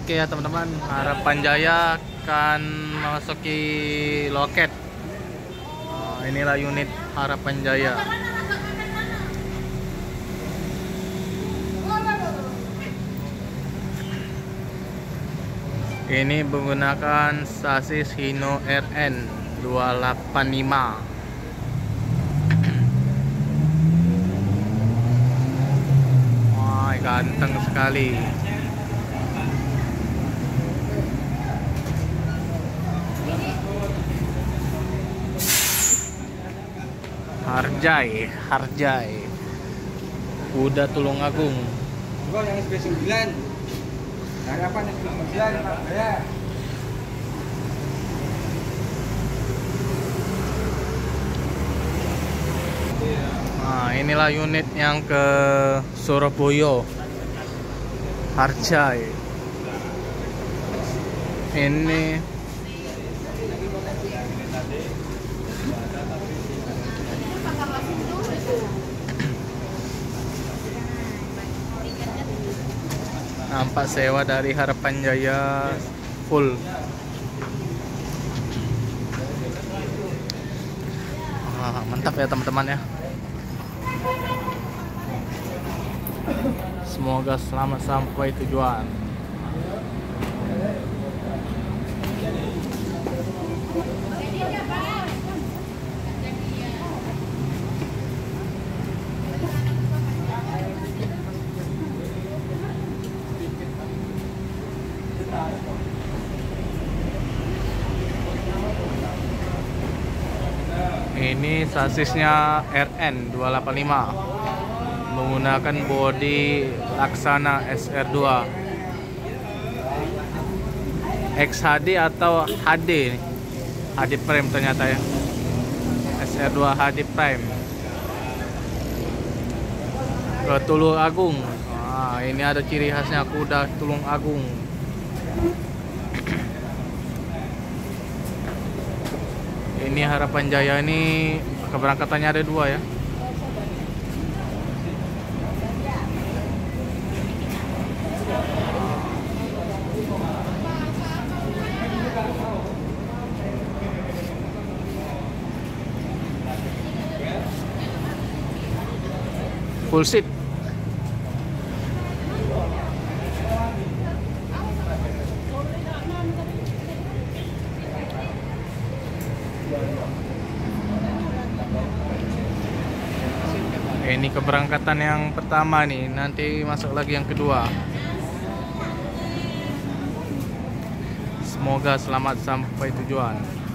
Oke ya teman-teman, Harapan Jaya akan memasuki loket. Inilah unit Harapan Jaya. Ini menggunakan sasis Hino RN 285. Wah, ganteng sekali. Harjai kuda Tulungagung. Enggak, yang SB9 Harapan SB9 Pak Jaya. Nah, inilah unit yang ke Surabaya, Harjai. Ini nampak sewa dari Harapan Jaya full. Mantap ya teman-teman ya. Semoga selamat sampai tujuan. Ini sasisnya RN 285 menggunakan bodi Laksana SR2 XHD atau HD. HD Prime ternyata ya. SR2 HD Prime ke Tulungagung. Nah, ini ada ciri khasnya kuda Tulungagung. Ini Harapan Jaya ini keberangkatannya ada 2 ya. Full seat. Ini keberangkatan yang pertama nih, nanti masuk lagi yang kedua. Semoga selamat sampai tujuan.